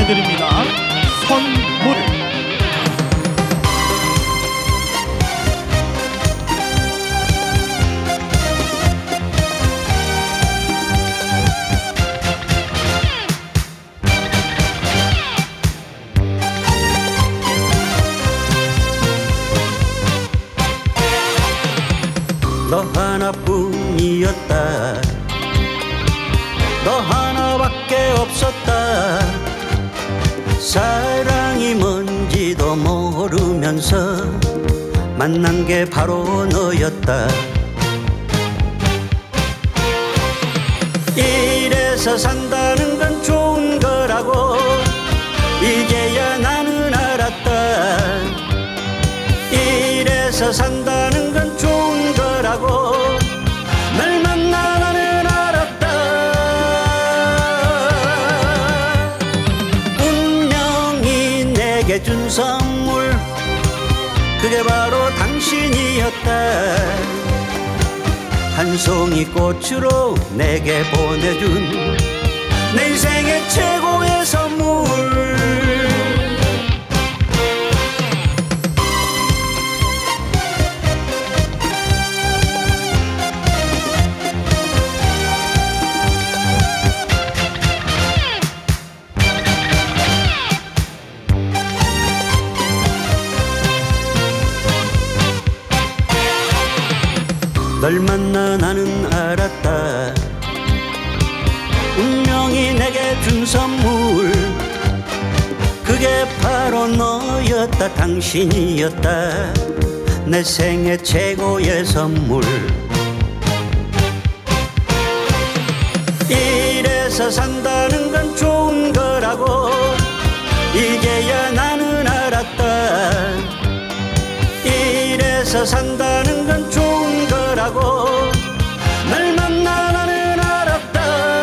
보내드립니다. 선물. 너 하나뿐이었다. 너 하나밖에 없었다. 사랑이 뭔지도 모르면서 만난 게 바로 너였다. 이래서 산다는 건 좋은 거라고 이제야 나는 알았다. 이래서 산다는 건 좋은 거라고 널 만나 나는 알았다. 운명이 내게 준 선물, 그게 바로 당신이었다. 한 송이 꽃으로 내게 보내준 내 인생의 최고의 선물. 널 만나 나는 알았다. 운명이 내게 준 선물, 그게 바로 너였다. 당신이었다. 내 생애 최고의 선물. 이래서 산다는 건 좋은 거라고 이제야 나는 알았다. 이래서 산다는 건 좋은 거라고 널 만나 나는 알았다.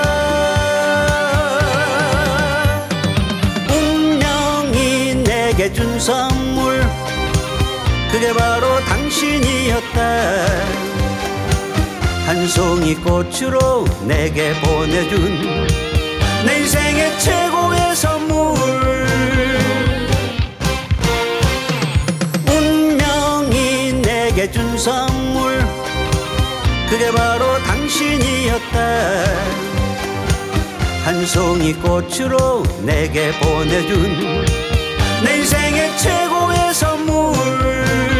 운명이 내게 준 선물, 그게 바로 당신이었다. 한 송이 꽃으로 내게 보내준 내 인생의 최고의 선물. 내게 준 선물, 그게 바로 당신이었다. 한 송이 꽃으로 내게 보내준 내 인생의 최고의 선물.